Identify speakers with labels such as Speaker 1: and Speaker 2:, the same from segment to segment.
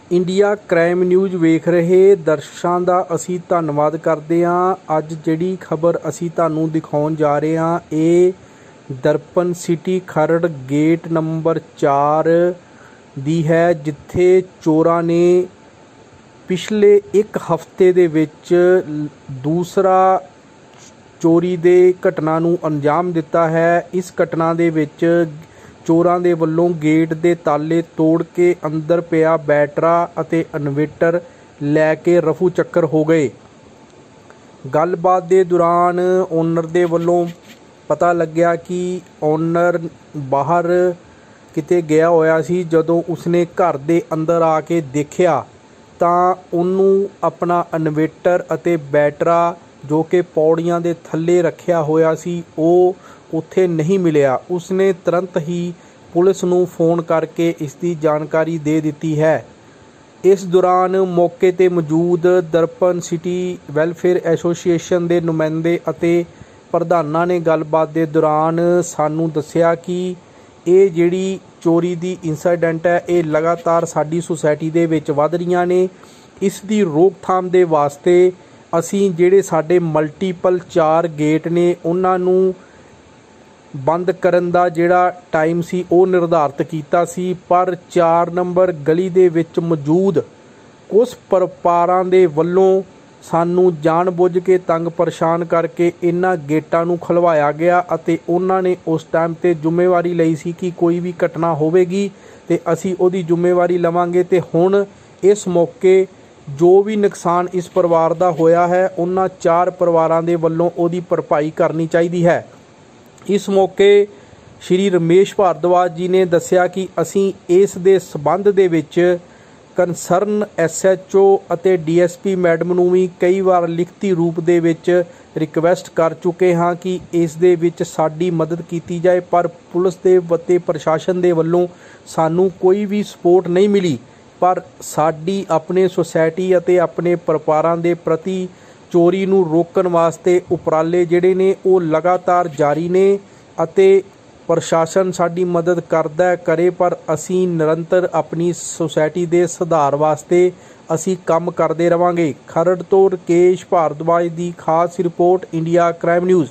Speaker 1: India crime news वेख रहे दर्शਕਾਂ ਦਾ ਅਸੀਂ ਧੰਨਵਾਦ ਕਰਦੇ ਹਾਂ। ਅੱਜ ਜਿਹੜੀ ਖਬਰ ਅਸੀਂ ਤੁਹਾਨੂੰ ਦਿਖਾਉਣ ਜਾ ਰਹੇ ਹਾਂ ਇਹ Darpan city Kharar gate number 4 ਦੀ ਹੈ, ਜਿੱਥੇ ਚੋਰਾਂ ਨੇ ਪਿਛਲੇ ਇੱਕ ਹਫ਼ਤੇ ਦੇ ਵਿੱਚ ਦੂਸਰਾ ਚੋਰੀ ਦੇ ਘਟਨਾ ਨੂੰ ਅੰਜਾਮ ਦਿੱਤਾ ਹੈ। ਇਸ ਘਟਨਾ ਦੇ ਵਿੱਚ ਚੋਰਾਂ ਦੇ ਵੱਲੋਂ ਗੇਟ ਦੇ ਤਾਲੇ ਤੋੜ ਕੇ ਅੰਦਰ ਪਿਆ ਬੈਟਰਾ ਅਤੇ ਇਨਵੇਟਰ ਲੈ ਕੇ ਰਫੂ ਚੱਕਰ ਹੋ ਗਏ। ਗੱਲਬਾਤ ਦੇ ਦੌਰਾਨ ਓਨਰ ਦੇ ਵੱਲੋਂ ਪਤਾ ਲੱਗਿਆ ਕਿ ਓਨਰ ਬਾਹਰ ਕਿਤੇ ਗਿਆ ਹੋਇਆ ਸੀ। ਜਦੋਂ ਉਸਨੇ ਘਰ ਦੇ ਅੰਦਰ ਆ ਕੇ ਦੇਖਿਆ ਤਾਂ ਉਹਨੂੰ ਆਪਣਾ ਇਨਵੇਟਰ ਅਤੇ ਬੈਟਰਾ ਜੋ ਕਿ ਪੌੜੀਆਂ ਦੇ ਥੱਲੇ ਰੱਖਿਆ ਹੋਇਆ ਸੀ ਉਹ ਉੱਥੇ ਨਹੀਂ ਮਿਲਿਆ। ਉਸਨੇ ਤੁਰੰਤ ਹੀ ਪੁਲਿਸ ਨੂੰ ਫੋਨ ਕਰਕੇ ਇਸ ਦੀ ਜਾਣਕਾਰੀ ਦੇ ਦਿੱਤੀ ਹੈ। ਇਸ ਦੌਰਾਨ ਮੌਕੇ 'ਤੇ ਮੌਜੂਦ ਦਰਪਨ ਸਿਟੀ ਵੈਲਫੇਅਰ ਐਸੋਸੀਏਸ਼ਨ ਦੇ ਨੁਮਾਇੰਦੇ ਅਤੇ ਪ੍ਰਧਾਨਾਂ ਨੇ ਗੱਲਬਾਤ ਦੇ ਦੌਰਾਨ ਸਾਨੂੰ ਦੱਸਿਆ ਕਿ ਇਹ ਜਿਹੜੀ ਚੋਰੀ ਦੀ ਇੰਸੀਡੈਂਟ ਹੈ ਇਹ ਲਗਾਤਾਰ ਸਾਡੀ ਸੁਸਾਇਟੀ ਦੇ ਵਿੱਚ ਵੱਧ ਰਹੀਆਂ ਨੇ। ਇਸ ਦੀ ਰੋਕਥਾਮ ਦੇ ਵਾਸਤੇ ਅਸੀਂ ਜਿਹੜੇ ਸਾਡੇ ਮਲਟੀਪਲ 4 ਗੇਟ ਨੇ ਉਹਨਾਂ ਨੂੰ ਬੰਦ ਕਰਨ ਦਾ ਜਿਹੜਾ ਟਾਈਮ ਸੀ ਉਹ ਨਿਰਧਾਰਿਤ ਕੀਤਾ ਸੀ, ਪਰ 4 ਨੰਬਰ ਗਲੀ ਦੇ ਵਿੱਚ ਮੌਜੂਦ ਕੁਝ ਪਰਿਵਾਰਾਂ ਦੇ ਵੱਲੋਂ ਸਾਨੂੰ ਜਾਣਬੁੱਝ ਕੇ ਤੰਗ ਪਰੇਸ਼ਾਨ ਕਰਕੇ ਇਹਨਾਂ ਗੇਟਾਂ ਨੂੰ ਖੁਲਵਾਇਆ ਗਿਆ ਅਤੇ ਉਹਨਾਂ ਨੇ ਉਸ ਟਾਈਮ 'ਤੇ ਜ਼ਿੰਮੇਵਾਰੀ ਲਈ ਸੀ ਕਿ ਕੋਈ ਵੀ ਘਟਨਾ ਹੋਵੇਗੀ ਤੇ ਅਸੀਂ ਉਹਦੀ ਜ਼ਿੰਮੇਵਾਰੀ ਲਵਾਂਗੇ। ਤੇ ਹੁਣ ਇਸ ਮੌਕੇ ਜੋ ਵੀ ਨੁਕਸਾਨ ਇਸ ਪਰਿਵਾਰ ਦਾ ਹੋਇਆ ਹੈ ਉਹਨਾਂ 4 ਪਰਿਵਾਰਾਂ ਦੇ ਵੱਲੋਂ ਉਹਦੀ ਭਰਪਾਈ ਕਰਨੀ ਚਾਹੀਦੀ ਹੈ। ਇਸ ਮੌਕੇ ਸ਼੍ਰੀ ਰਮੇਸ਼ ਭਾਰਦਵਾਜ ਜੀ ਨੇ ਦੱਸਿਆ ਕਿ ਅਸੀਂ ਇਸ ਦੇ ਸਬੰਧ ਦੇ ਵਿੱਚ ਕੰਸਰਨ SHO ਅਤੇ DSP ਮੈਡਮ ਨੂੰ ਵੀ ਕਈ ਵਾਰ ਲਿਖਤੀ ਰੂਪ ਦੇ ਵਿੱਚ ਰਿਕਵੈਸਟ ਕਰ ਚੁੱਕੇ ਹਾਂ ਕਿ ਇਸ ਦੇ ਵਿੱਚ ਸਾਡੀ ਮਦਦ ਕੀਤੀ ਜਾਏ, ਪਰ ਪੁਲਿਸ ਦੇ ਅਤੇ ਪ੍ਰਸ਼ਾਸਨ ਦੇ ਵੱਲੋਂ ਸਾਨੂੰ ਕੋਈ ਵੀ ਸਪੋਰਟ ਨਹੀਂ ਮਿਲੀ। ਪਰ ਸਾਡੀ ਆਪਣੇ ਸੁਸਾਇਟੀ ਅਤੇ ਆਪਣੇ ਪਰਿਵਾਰਾਂ ਦੇ ਪ੍ਰਤੀ ਚੋਰੀ ਨੂੰ ਰੋਕਣ ਵਾਸਤੇ ਉਪਰਾਲੇ ਜਿਹੜੇ ਨੇ ਉਹ ਲਗਾਤਾਰ ਜਾਰੀ ਨੇ ਅਤੇ ਪ੍ਰਸ਼ਾਸਨ ਸਾਡੀ ਮਦਦ ਕਰਦਾ ਕਰੇ, ਪਰ ਅਸੀਂ ਨਿਰੰਤਰ ਆਪਣੀ ਸੁਸਾਇਟੀ ਦੇ ਸੁਧਾਰ ਵਾਸਤੇ ਅਸੀਂ ਕੰਮ ਕਰਦੇ ਰਵਾਂਗੇ। ਖਰੜ ਤੋਂ ਰਕੇਸ਼ ਭਾਰਦਵਾਜ ਦੀ ਖਾਸ ਰਿਪੋਰਟ, ਇੰਡੀਆ ਕ੍ਰਾਈਮ ਨਿਊਜ਼।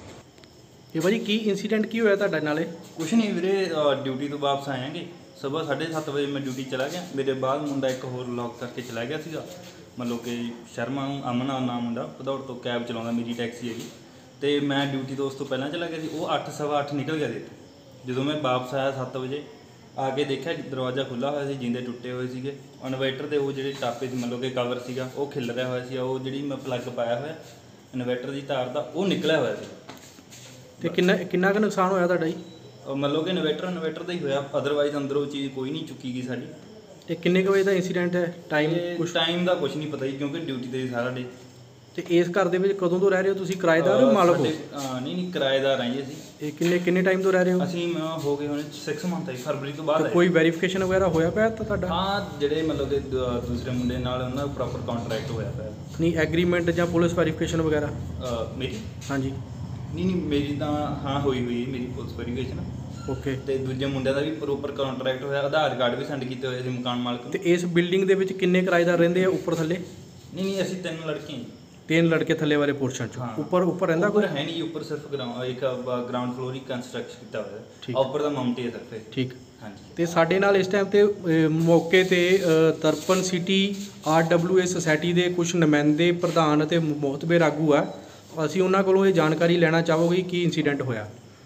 Speaker 1: ਇਹ ਭਾਜੀ ਕੀ ਇੰਸੀਡੈਂਟ ਕੀ ਹੋਇਆ ਤੁਹਾਡੇ ਨਾਲੇ?
Speaker 2: ਕੁਛ ਨਹੀਂ ਵੀਰੇ, ਡਿਊਟੀ ਤੋਂ ਵਾਪਸ ਆਏਂਗੇ। ਸਵੇਰ 7:30 ਵਜੇ ਮੈਂ ਡਿਊਟੀ ਚਲਾ ਗਿਆ। ਮੇਰੇ ਬਾਅਦ ਮੁੰਡਾ ਇੱਕ ਹੋਰ ਲੌਕ ਕਰਕੇ ਚਲਾ ਗਿਆ ਸੀਗਾ, ਮਤਲਬ ਕਿ ਸ਼ਰਮਾ ਅਮਨਾ ਨਾਮ ਮੁੰਡਾ, ਭਦੌੜ ਤੋਂ ਕੈਬ ਚਲਾਉਂਦਾ, ਮੇਰੀ ਟੈਕਸੀ ਹੈਗੀ। ਤੇ ਮੈਂ ਡਿਊਟੀ ਤੋਂ ਉਸ ਤੋਂ ਪਹਿਲਾਂ ਚਲਾ ਗਿਆ ਸੀ। ਉਹ 8 ਸਵਾ 8 ਨਿਕਲ ਗਿਆ ਸੀ। ਜਦੋਂ ਮੈਂ ਵਾਪਸ ਆਇਆ 7 ਵਜੇ ਆ ਕੇ ਦੇਖਿਆ ਕਿ ਦਰਵਾਜ਼ਾ ਖੁੱਲ੍ਹਾ ਹੋਇਆ ਸੀ, ਜਿੰਦੇ ਟੁੱਟੇ ਹੋਏ ਸੀਗੇ। ਇਨਵਰਟਰ ਦੇ ਉਹ ਜਿਹੜੇ ਟਾਪੇ ਸੀ, ਮਤਲਬ ਕਿ ਕਵਰ ਸੀਗਾ ਉਹ ਖਿਲ ਰਿਹਾ ਹੋਇਆ ਸੀ। ਉਹ ਜਿਹੜੀ ਮੈਂ ਪਲੱਗ ਪਾਇਆ ਹੋਇਆ ਇਨਵਰਟਰ ਦੀ ਤਾਰ ਦਾ ਉਹ ਨਿਕਲਿਆ ਹੋਇਆ ਸੀ।
Speaker 1: ਤੇ ਕਿੰਨਾ ਕੁ ਨੁਕਸਾਨ ਹੋਇਆ ਤੁਹਾਡਾ ਜੀ?
Speaker 2: ਮਤਲਬ ਕਿ ਇਨਵਰਟਰ ਦਾ ਹੀ ਹੋਇਆ, ਅਦਰਵਾਈਜ਼ ਅੰਦਰੋਂ ਚੀਜ਼ ਕੋਈ ਨਹੀਂ ਚੁੱਕੀ ਗਈ ਸਾਡੀ।
Speaker 1: ਤੇ ਕਿੰਨੇ ਕੁ ਵਜੇ ਦਾ ਇੰਸੀਡੈਂਟ ਹੈ?
Speaker 2: ਟਾਈਮ ਦਾ ਕੁਛ ਨਹੀਂ ਪਤਾ ਜੀ, ਕਿਉਂਕਿ ਡਿਊਟੀ 'ਤੇ ਸਾਰਾ ਡੇ।
Speaker 1: ਤੇ ਇਸ ਘਰ ਦੇ ਵਿੱਚ ਕਦੋਂ ਤੋਂ ਰਹਿ ਰਹੇ ਹੋ ਤੁਸੀਂ? ਕਿਰਾਏਦਾਰ ਹੋ ਮਾਲਕ ਹੋ?
Speaker 2: ਨਹੀਂ ਕਿਰਾਏਦਾਰ ਆਏ ਅਸੀਂ।
Speaker 1: ਇਹ ਕਿੰਨੇ ਟਾਈਮ ਤੋਂ ਰਹਿ ਰਹੇ ਹੋ?
Speaker 2: ਅਸੀਂ ਹੋ ਗਏ ਹੁਣ 6 ਮੰਥ ਆਈ, ਫਰਵਰੀ ਤੋਂ ਬਾਅਦ।
Speaker 1: ਕੋਈ ਵੈਰੀਫਿਕੇਸ਼ਨ ਵਗੈਰਾ ਹੋਇਆ ਪਿਆ ਤਾਂ ਤੁਹਾਡਾ?
Speaker 2: ਹਾਂ, ਜਿਹੜੇ ਮਤਲਬ ਕਿ ਦੂਸਰੇ ਮੁੰਡੇ ਨਾਲ ਉਹਨਾਂ ਦਾ ਪ੍ਰੋਪਰ ਕੰਟਰੈਕਟ ਹੋਇਆ ਪਿਆ।
Speaker 1: ਨਹੀਂ ਐਗਰੀਮੈਂਟ ਜਾਂ ਪੁਲਿਸ ਵੈਰੀਫਿਕੇਸ਼ਨ ਵਗੈਰਾ?
Speaker 2: ਮੇਰੀ?
Speaker 1: ਹਾਂਜੀ।
Speaker 2: ਨਹੀਂ ਮੇਰੀ ਤਾਂ ਹਾਂ ਹੋਈ ਮੇਰੀ ਪੁਲਿਸ ਵੈਰੀਫਿਕੇਸ਼ਨ।
Speaker 1: ਓਕੇ। ਤੇ
Speaker 2: ਦੂਜੇ ਮੁੰਡਿਆਂ ਦਾ ਵੀ ਪ੍ਰੋਪਰ ਕੰਟਰੈਕਟ ਹੋਇਆ, ਆਧਾਰ ਕਾਰਡ ਵੀ ਸੈਂਡ ਕੀਤੇ ਹੋਏ ਸੀ ਮਕਾਨ ਮਾਲਕ ਨੂੰ।
Speaker 1: ਤੇ ਇਸ ਬਿਲਡਿੰਗ ਦੇ ਵਿੱਚ ਕਿੰਨੇ ਕਿਰਾਏਦਾਰ ਰਹਿੰਦੇ ਆ, ਉੱਪਰ ਥੱਲੇ?
Speaker 2: ਨਹੀਂ ਅਸੀਂ 3 ਲੜਕੇ ਹਾਂ।
Speaker 1: 3 ਲੜਕੇ ਥੱਲੇ ਵਾਲੇ ਪੋਰਸ਼ਨ 'ਚ? ਉੱਪਰ ਰਹਿੰਦਾ ਕੋਈ
Speaker 2: ਹੈ ਨਹੀਂ? ਉੱਪਰ ਸਿਰਫ ਗਰਾਊਂਡ ਫਲੋਰ ਹੀ ਕੰਸਟਰਕਟ ਕੀਤਾ ਹੋਇਆ, ਉੱਪਰ ਦਾ ਮਾਊਂਟੇ ਹੈ ਸਿਰਫ। ਠੀਕ। ਹਾਂਜੀ। ਤੇ ਸਾਡੇ ਨਾਲ ਇਸ ਟਾਈਮ 'ਤੇ ਮੌਕੇ 'ਤੇ ਦਰਪਨ ਸਿਟੀ RWA ਸੁਸਾਇਟੀ ਦੇ ਕੁਝ ਨੁਮਾਇੰਦੇ, ਪ੍ਰਧਾਨ ਅਤੇ ਮੋਹਤਬਰ ਆਗੂ ਆ। ਅਸੀਂ ਉਹਨਾਂ ਕੋਲੋਂ ਇਹ ਜਾਣਕਾਰੀ ਲੈਣਾ ਚਾਹੋਗੇ ਕੀ ਇੰਸੀਡੈਂਟ ਹੋਇਆ।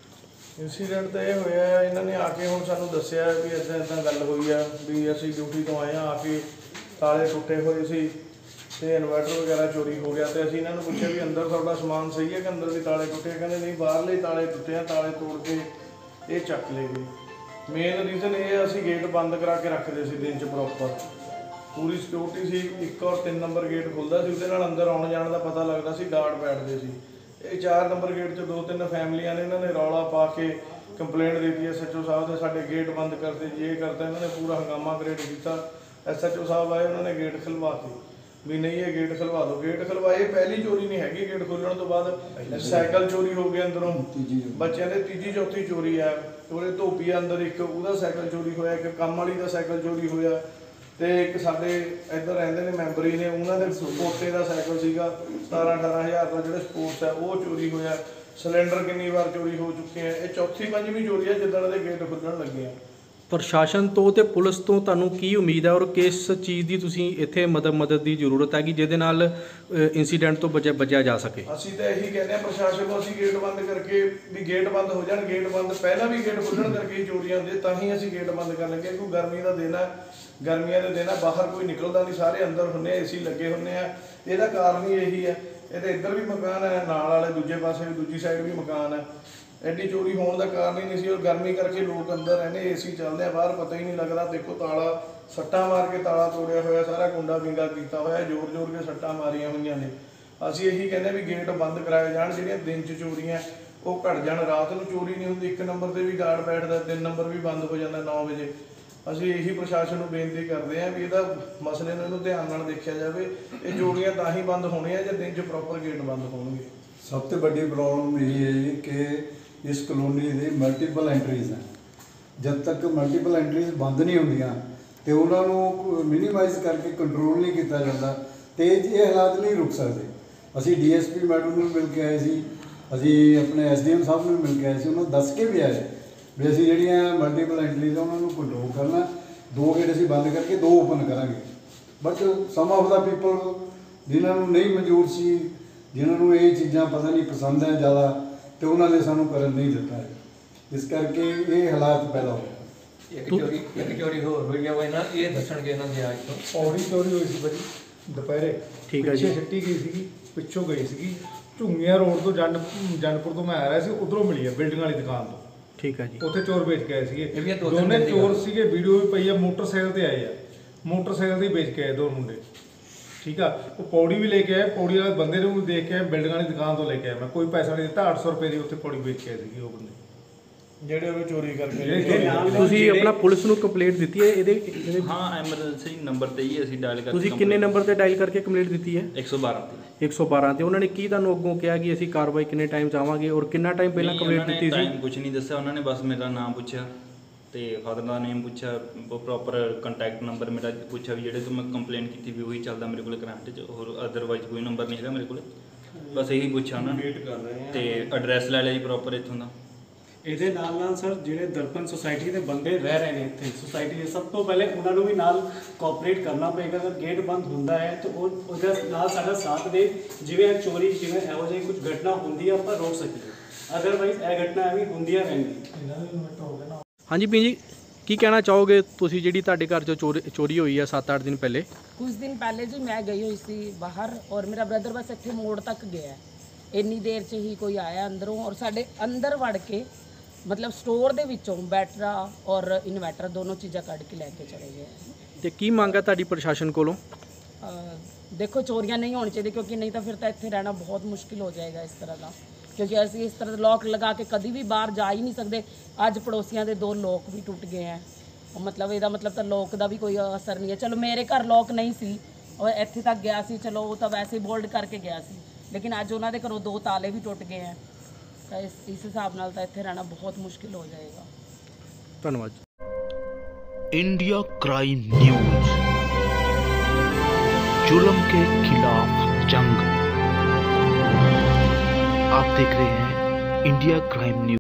Speaker 3: ਇੰਸੀਡੈਂਟ ਤਾਂ ਇਹ ਹੋਇਆ, ਇਹਨਾਂ ਨੇ ਆ ਕੇ ਹੁਣ ਸਾਨੂੰ ਦੱਸਿਆ ਵੀ ਇੱਦਾਂ ਗੱਲ ਹੋਈ ਆ ਵੀ ਅਸੀਂ ਡਿਊਟੀ ਤੋਂ ਆਏ ਆ ਕੇ ਤਾਲੇ ਟੁੱਟੇ ਹੋਏ ਸੀ ਤੇ ਇਨਵਰਟਰ ਵਗੈਰਾ ਚੋਰੀ ਹੋ ਗਿਆ। ਤੇ ਅਸੀਂ ਇਹਨਾਂ ਨੂੰ ਪੁੱਛਿਆ ਵੀ ਅੰਦਰ ਤੁਹਾਡਾ ਸਮਾਨ ਸਹੀ ਹੈ ਕਿ ਅੰਦਰ ਵੀ ਤਾਲੇ ਟੁੱਟੇ? ਕਹਿੰਦੇ ਨਹੀਂ, ਬਾਹਰਲੇ ਤਾਲੇ ਟੁੱਟੇ ਆ, ਤਾਲੇ ਤੋੜ ਕੇ ਇਹ ਚੱਕ ਲਏ ਗਏ। ਮੇਨ ਰੀਜ਼ਨ ਇਹ ਅਸੀਂ ਗੇਟ ਬੰਦ ਕਰਾ ਕੇ ਰੱਖਦੇ ਸੀ ਦਿਨ 'ਚ, ਪ੍ਰੋਪਰ ਪੂਰੀ ਸਿਕਿਉਰਿਟੀ ਸੀ। 1 ਔਰ 3 ਨੰਬਰ ਗੇਟ ਖੁੱਲ੍ਹਦਾ ਸੀ, ਉਹਦੇ ਨਾਲ ਅੰਦਰ ਆਉਣ ਜਾਣ ਦਾ ਪਤਾ ਲੱਗਦਾ ਸੀ, ਗਾਰਡ ਬੈਠਦੇ ਸੀ। ਇਹ 4 ਨੰਬਰ ਗੇਟ 'ਚ 2-3 ਫੈਮਲੀਆਂ ਨੇ ਇਹਨਾਂ ਨੇ ਰੌਲਾ ਪਾ ਕੇ ਕੰਪਲੇਂਟ ਦੇ ਦਿੱਤੀ SHO ਸਾਹਿਬ ਦੇ, ਸਾਡੇ ਗੇਟ ਬੰਦ ਕਰਦੇ ਜੀ, ਇਹ ਕਰਤਾ। ਇਹਨਾਂ ਨੇ ਪੂਰਾ ਹੰਗਾਮਾ ਕ੍ਰੀਏਟ ਕੀਤਾ। SHO ਸਾਹਿਬ ਆਏ, ਉਹਨਾਂ ਨੇ ਗੇਟ ਖੁਲਵਾਤੇ ਵੀ ਨਹੀਂ ਇਹ ਗੇਟ ਖੁਲਵਾ ਦਿਓ। ਗੇਟ ਖੁਲਵਾਏ, ਪਹਿਲੀ ਚੋਰੀ ਨਹੀਂ ਹੈਗੀ। ਗੇਟ ਖੋਲ੍ਹਣ ਤੋਂ ਬਾਅਦ ਸਾਈਕਲ ਚੋਰੀ ਹੋ ਗਿਆ ਅੰਦਰੋਂ ਬੱਚਿਆਂ ਦੇ, ਤੀਜੀ ਚੌਥੀ ਚੋਰੀ ਆ। ਉਹਦੇ ਧੋਬੀ ਅੰਦਰ ਇੱਕ ਉਹਦਾ ਸਾਈਕਲ ਚੋਰੀ ਹੋਇਆ, ਇੱਕ ਕੰਮ ਵਾਲੀ ਦਾ ਸਾਈਕਲ ਚੋਰੀ ਹੋਇਆ। ਤੇ ਇੱਕ ਸਾਡੇ ਇੱਧਰ ਰਹਿੰਦੇ ਨੇ ਮੈਂਬਰ ਹੀ ਨੇ, ਉਹਨਾਂ ਦੇ ਪੋਤੇ ਦਾ ਸਾਈਕਲ ਸੀਗਾ 17-18 ਹਜ਼ਾਰ ਦਾ ਜਿਹੜਾ ਸਪੋਰਟਸ ਹੈ ਉਹ ਚੋਰੀ ਹੋਇਆ। ਸਿਲੰਡਰ ਕਿੰਨੀ ਵਾਰ ਚੋਰੀ ਹੋ ਚੁੱਕੇ ਆ, ਇਹ ਚੌਥੀ ਪੰਜਵੀਂ ਚੋਰੀ ਹੈ ਜਿੱਦਣ ਦੇ ਗੇਟ ਖੁੱਲ੍ਹਣ ਲੱਗੇ ਆ।
Speaker 1: ਪ੍ਰਸ਼ਾਸਨ ਤੋਂ ਤੇ ਪੁਲਿਸ ਤੋਂ ਤੁਹਾਨੂੰ ਕੀ ਉਮੀਦ ਹੈ, ਔਰ ਕਿਸ ਚੀਜ਼ ਦੀ ਤੁਸੀਂ ਇੱਥੇ ਮਦਦ ਦੀ ਜ਼ਰੂਰਤ ਹੈਗੀ ਜਿਹਦੇ ਨਾਲ ਇਨਸੀਡੈਂਟ ਤੋਂ ਬਚਿਆ ਜਾ ਸਕੇ?
Speaker 3: ਅਸੀਂ ਤਾਂ ਇਹੀ ਕਹਿੰਦੇ ਆ ਪ੍ਰਸ਼ਾਸਨ ਨੂੰ, ਅਸੀਂ ਗੇਟ ਬੰਦ ਕਰਕੇ ਵੀ ਗੇਟ ਬੰਦ ਹੋ ਜਾਣ। ਗੇਟ ਬੰਦ ਪਹਿਲਾਂ ਵੀ ਗੇਟ ਖੁੱਲ੍ਹਣ ਕਰਕੇ ਚੋਰੀਆਂ ਹੁੰਦੀਆਂ, ਤਾਂ ਹੀ ਅਸੀਂ ਗੇਟ ਬੰਦ ਕਰਨ ਲੱਗੇ। ਕਿਉਂਕਿ ਗਰਮੀ ਦਾ ਦਿਨ ਹੈ, ਗਰਮੀਆਂ ਦੇ ਦਿਨ ਹੈ, ਬਾਹਰ ਕੋਈ ਨਿਕਲਦਾ ਨਹੀਂ, ਸਾਰੇ ਅੰਦਰ ਹੁੰਦੇ, ਏਸੀ ਲੱਗੇ ਹੁੰਦੇ ਆ। ਇਹਦਾ ਕਾਰਨ ਹੀ ਇਹੀ ਹੈ। ਇਹਦੇ ਇੱਧਰ ਵੀ ਮਕਾਨ ਹੈ, ਨਾਲ ਵਾਲੇ ਦੂਜੇ ਪਾਸੇ ਵੀ, ਦੂਜੀ ਸਾਈਡ ਵੀ ਮਕਾਨ ਹੈ। ਐਡੀ ਚੋਰੀ ਹੋਣ ਦਾ ਕਾਰਨ ਹੀ ਨਹੀਂ ਸੀ। ਔਰ ਗਰਮੀ ਕਰਕੇ ਲੋਕ ਅੰਦਰ ਰਹਿੰਦੇ, ਏਸੀ ਚੱਲਦੇ ਆ, ਬਾਹਰ ਪਤਾ ਹੀ ਨਹੀਂ ਲੱਗਦਾ। ਦੇਖੋ ਤਾਲਾ ਸੱਟਾਂ ਮਾਰ ਕੇ ਤਾਲਾ ਤੋੜਿਆ ਹੋਇਆ, ਸਾਰਾ ਕੁੰਡਾ ਵਿੰਗਾ ਕੀਤਾ ਹੋਇਆ, ਜ਼ੋਰ ਕੇ ਸੱਟਾਂ ਮਾਰੀਆਂ ਹੋਈਆਂ ਨੇ। ਅਸੀਂ ਇਹੀ ਕਹਿੰਦੇ ਵੀ ਗੇਟ ਬੰਦ ਕਰਾਏ ਜਾਣ। ਜਿਹੜੀਆਂ ਦਿਨ 'ਚ ਚੋਰੀਆਂ ਉਹ ਘਟ ਜਾਣ, ਰਾਤ ਨੂੰ ਚੋਰੀ ਨਹੀਂ ਹੁੰਦੀ। 1 ਨੰਬਰ ਤੇ ਵੀ ਗਾਰਡ ਬੈਠਦਾ, 3 ਨੰਬਰ ਵੀ ਬੰਦ ਹੋ ਜਾਂਦਾ 9 ਵਜੇ। ਅਸੀਂ ਇਹੀ ਪ੍ਰਸ਼ਾਸਨ ਨੂੰ ਬੇਨਤੀ ਕਰਦੇ ਹਾਂ ਵੀ ਇਹਦਾ ਮਸਲੇ ਨੂੰ ਇਹਨੂੰ ਧਿਆਨ ਨਾਲ ਦੇਖਿਆ ਜਾਵੇ। ਇਹ ਚੋਰੀਆਂ ਤਾਂ ਹੀ ਬੰਦ ਹੋਣੀਆਂ ਜੇ ਦਿਨ 'ਚ ਪ੍ਰੋਪਰ ਗੇਟ ਬੰਦ ਹੋਣਗੇ।
Speaker 4: ਸਭ ਤੋਂ ਵੱਡੀ ਪ੍ਰੋਬਲਮ ਇਹ ਹੈ ਜੀ ਕਿ ਇਸ ਕਲੋਨੀ ਦੇ ਮਲਟੀਪਲ ਐਂਟਰੀਜ਼ ਹੈ। ਜਦ ਤੱਕ ਮਲਟੀਪਲ ਐਂਟਰੀਜ਼ ਬੰਦ ਨਹੀਂ ਹੁੰਦੀਆਂ ਤੇ ਉਹਨਾਂ ਨੂੰ ਮਿਨੀਮਾਈਜ਼ ਕਰਕੇ ਕੰਟਰੋਲ ਨਹੀਂ ਕੀਤਾ ਜਾਂਦਾ ਤੇ ਇਹ ਹਾਲਾਤ ਨਹੀਂ ਰੁਕ ਸਕਦੇ। ਅਸੀਂ ਡੀਐਸਪੀ ਮੈਡਮ ਨੂੰ ਮਿਲ ਕੇ ਆਏ ਸੀ, ਅਸੀਂ ਆਪਣੇ ਐਸਡੀਐਮ ਸਾਹਿਬ ਨੂੰ ਮਿਲ ਕੇ ਆਏ ਸੀ, ਉਹਨਾਂ ਨੂੰ ਦੱਸ ਕੇ ਵੀ ਆਏ ਵੀ ਅਸੀਂ ਜਿਹੜੀਆਂ ਮਲਟੀਪਲ ਐਂਟਰੀਜ਼ ਉਹਨਾਂ ਨੂੰ ਕੰਟਰੋਲ ਕਰਨਾ। 2 ਗੇਟ ਅਸੀਂ ਬੰਦ ਕਰਕੇ 2 ਓਪਨ ਕਰਾਂਗੇ। But some of the people ਜਿਨ੍ਹਾਂ ਨੂੰ ਨਹੀਂ ਮਨਜ਼ੂਰ ਸੀ, ਜਿਨ੍ਹਾਂ ਨੂੰ ਇਹ ਚੀਜ਼ਾਂ ਪਤਾ ਨਹੀਂ ਪਸੰਦ ਹੈ ਜ਼ਿਆਦਾ, ਤੇ ਉਹਨਾਂ ਨੇ ਸਾਨੂੰ ਕਰਨ ਨਹੀਂ ਦਿੱਤਾ ਹੈ। ਇਸ ਕਰਕੇ ਇਹ ਹਾਲਾਤ ਪੈਦਾ ਹੋਏ।
Speaker 5: ਇੱਕ ਚੋਰੀ ਹੋਰ ਹੋਈ ਆ, ਉਹ ਇਹਨਾਂ ਇਹ ਦੱਸਣਗੇ ਇਹਨਾਂ ਦੇ ਅੱਜ ਤੋਂ।
Speaker 6: ਪੌੜੀ ਚੋਰੀ ਹੋਈ ਸੀ ਭਾਜੀ ਦੁਪਹਿਰੇ।
Speaker 1: ਠੀਕ ਹੈ ਜੀ।
Speaker 6: ਪਿੱਛੇ ਸਿੱਟੀ ਗਈ ਸੀਗੀ, ਪਿੱਛੋਂ ਗਈ ਸੀਗੀ ਝੁੰਗੀਆਂ ਰੋਡ ਤੋਂ, ਜਨਪੁਰ ਤੋਂ ਮੈਂ ਆ ਰਿਹਾ ਸੀ, ਉਧਰੋਂ ਮਿਲੀ ਆ ਬਿਲਡਿੰਗ ਵਾਲੀ ਦੁਕਾਨ ਤੋਂ।
Speaker 1: ਠੀਕ ਹੈ ਜੀ।
Speaker 6: ਉੱਥੇ ਚੋਰ ਵੇਚ ਕੇ ਆਏ ਸੀਗੇ, ਦੋਨੇ ਚੋਰ ਸੀਗੇ, ਵੀਡੀਓ ਵੀ ਪਈ ਆ। ਮੋਟਰਸਾਈਕਲ ਤੇ ਆਏ ਆ, ਮੋਟਰਸਾਈਕਲ ਤੇ ਵੇਚ ਕੇ ਆਏ 2 ਮੁੰਡੇ। ਠੀਕ ਆ, ਉਹ ਪੌੜੀ ਵੀ ਲੈ ਕੇ ਆਏ, ਪੌੜੀ ਵਾਲੇ ਬੰਦੇ ਨੂੰ ਵੀ ਦੇਖ ਕੇ ਆਏ, ਬਿਲਡਿੰਗ ਵਾਲੀ ਦੁਕਾਨ ਤੋਂ ਲੈ ਕੇ ਆਏ। ਮੈਂ ਕੋਈ ਪੈਸਾ ਨਹੀਂ ਦਿੱਤਾ, 800 ਰੁਪਏ ਦੀ ਉੱਥੇ ਪੌੜੀ ਵੇਚ ਕੇ ਆਏ ਸੀਗੇ ਉਹ ਬੰਦੇ
Speaker 3: ਜਿਹੜੇ ਉਹ ਚੋਰੀ ਕਰਕੇ।
Speaker 1: ਤੁਸੀਂ ਆਪਣਾ ਪੁਲਿਸ ਨੂੰ ਕੰਪਲੇਂਟ ਦਿੱਤੀ ਹੈ ਇਹਦੇ?
Speaker 2: ਹਾਂ, ਐਮਰਜੈਂਸੀ ਨੰਬਰ ਤੇ ਹੀ ਅਸੀਂ ਡਾਇਲ ਕਰਕੇ।
Speaker 1: ਤੁਸੀਂ ਕਿੰਨੇ ਨੰਬਰ ਤੇ ਡਾਇਲ ਕਰਕੇ ਕੰਪਲੇਂਟ ਦਿੱਤੀ ਹੈ?
Speaker 2: 112 ਤੇ।
Speaker 1: 112 ਤੇ ਉਹਨਾਂ ਨੇ ਕੀ ਤੁਹਾਨੂੰ ਅੱਗੋਂ ਕਿਹਾ ਕਿ ਅਸੀਂ ਕਾਰਵਾਈ ਕਿੰਨੇ ਟਾਈਮ ਚਾਹਾਂਗੇ, ਔਰ ਕਿੰਨਾ ਟਾਈਮ ਪਹਿਲਾਂ ਕੰਪਲੇਂਟ ਦਿੱਤੀ ਸੀ?
Speaker 2: ਟਾਈਮ ਕੁਝ ਨਹੀਂ ਦੱਸਿਆ ਉਹਨਾਂ ਨੇ, ਬਸ ਮੇਰਾ ਨਾਮ ਪੁੱਛਿਆ ਤੇ ਫਾਦਰ ਦਾ ਨੇਮ ਪੁੱਛਿਆ, ਪ੍ਰੋਪਰ ਕੰਟੈਕਟ ਨੰਬਰ ਮੇਰਾ ਪੁੱਛਿਆ ਵੀ ਜਿਹੜੇ ਤੋਂ ਮੈਂ ਕੰਪਲੇਂਟ ਕੀਤੀ ਵੀ ਉਹੀ ਚੱਲਦਾ ਮੇਰੇ ਕੋਲ ਕਰੰਟ 'ਚ, ਹੋਰ ਅਦਰਵਾਈਜ਼ ਕੋਈ ਨੰਬਰ ਨਹੀਂ ਹੈਗਾ ਮੇਰੇ ਕੋਲ। ਬਸ ਇਹੀ ਪੁੱਛਿਆ ਉਹਨਾਂ ਨੇ ਤੇ ਐਡਰੈਸ ਲੈ ਲਿਆ ਜੀ ਪ੍ਰੋਪਰ ਇੱਥੋਂ ਦਾ।
Speaker 7: ਇਹਦੇ ਨਾਲ ਸਰ ਜਿਹੜੇ ਦਰਪਨ ਸੁਸਾਇਟੀ ਦੇ ਬੰਦੇ ਰਹਿ ਰਹੇ ਨੇ ਇੱਥੇ ਸੁਸਾਇਟੀ ਦੇ, ਸਭ ਤੋਂ ਪਹਿਲੇ ਉਹਨਾਂ ਨੂੰ ਵੀ ਨਾਲ ਕੋਆਪਰੇਟ ਕਰਨਾ ਪਏਗਾ। ਅਗਰ ਗੇਟ ਬੰਦ ਹੁੰਦਾ ਹੈ ਤਾਂ ਉਹਦੇ ਨਾਲ ਸਾਡਾ ਸਾਥ ਦੇ, ਜਿਵੇਂ ਚੋਰੀ, ਜਿਵੇਂ ਇਹੋ ਜਿਹੀ ਕੁਝ ਘਟਨਾ ਹੁੰਦੀ ਹੈ ਆਪਾਂ ਰੋਕ ਸਕੀਏ। ਅਦਰਵਾਈਜ਼ ਇਹ ਘਟਨਾ ਐਵੇਂ ਹੁੰਦੀਆਂ ਰਹਿਣਗੀਆਂ।
Speaker 1: ਹਾਂਜੀ ਪੀ ਜੀ, ਕੀ ਕਹਿਣਾ ਚਾਹੋਗੇ ਤੁਸੀਂ ਜਿਹੜੀ ਤੁਹਾਡੇ ਘਰ 'ਚੋਂ ਚੋਰੀ ਹੋਈ ਹੈ 7-8 ਦਿਨ ਪਹਿਲੇ?
Speaker 8: ਕੁਝ ਦਿਨ ਪਹਿਲੇ ਜੀ ਮੈਂ ਗਈ ਹੋਈ ਸੀ ਬਾਹਰ, ਔਰ ਮੇਰਾ ਬ੍ਰਦਰ ਬਸ ਇੱਥੇ ਮੋੜ ਤੱਕ ਗਿਆ। ਇੰਨੀ ਦੇਰ 'ਚ ਹੀ ਕੋਈ ਆਇਆ ਅੰਦਰੋਂ, ਔਰ ਸਾਡੇ ਅੰਦਰ ਵੜ ਕੇ ਮਤਲਬ ਸਟੋਰ ਦੇ ਵਿੱਚੋਂ ਬੈਟਰਾ ਔਰ ਇਨਵਰਟਰ ਦੋਨੋਂ ਚੀਜ਼ਾਂ ਕੱਢ ਕੇ ਲੈ ਕੇ ਚਲੇ ਗਏ।
Speaker 1: ਤੇ ਕੀ ਮੰਗ ਹੈ ਤੁਹਾਡੀ ਪ੍ਰਸ਼ਾਸਨ ਕੋਲੋਂ?
Speaker 8: ਦੇਖੋ ਚੋਰੀਆਂ ਨਹੀਂ ਹੋਣੀ ਚਾਹੀਦੀ, ਕਿਉਂਕਿ ਨਹੀਂ ਤਾਂ ਫਿਰ ਤਾਂ ਇੱਥੇ ਰਹਿਣਾ ਬਹੁਤ ਮੁਸ਼ਕਿਲ ਹੋ ਜਾਏਗਾ ਇਸ ਤਰ੍ਹਾਂ ਦਾ। ਕਿਉਂਕਿ ਅਸੀਂ ਇਸ ਤਰ੍ਹਾਂ ਦਾ ਲੋਕ ਲਗਾ ਕੇ ਕਦੀ ਵੀ ਬਾਹਰ ਜਾ ਹੀ ਨਹੀਂ ਸਕਦੇ। ਅੱਜ ਪੜੋਸੀਆਂ ਦੇ 2 ਲੋਕ ਵੀ ਟੁੱਟ ਗਏ ਹੈ। ਮਤਲਬ ਇਹਦਾ ਮਤਲਬ ਤਾਂ ਲੋਕ ਦਾ ਵੀ ਕੋਈ ਅਸਰ ਨਹੀਂ ਹੈ। ਚਲੋ ਮੇਰੇ ਘਰ ਲੋਕ ਨਹੀਂ ਸੀ, ਔਰ ਇੱਥੇ ਤੱਕ ਗਿਆ ਸੀ, ਚਲੋ ਉਹ ਤਾਂ ਵੈਸੇ ਬੋਲਡ ਕਰਕੇ ਗਿਆ ਸੀ, ਲੇਕਿਨ ਅੱਜ ਉਹਨਾਂ ਦੇ ਘਰੋਂ 2 ਤਾਲੇ ਵੀ ਟੁੱਟ ਗਏ ਹੈ। ਤਾਂ ਇਸ ਹਿਸਾਬ ਨਾਲ ਤਾਂ ਇੱਥੇ ਰਹਿਣਾ ਬਹੁਤ ਮੁਸ਼ਕਿਲ ਹੋ ਜਾਏਗਾ।
Speaker 1: ਧੰਨਵਾਦ।
Speaker 9: इंडिया क्राइम न्यूज, जुल्म के खिलाफ जंग। आप देख रहे हैं इंडिया क्राइम न्यूज।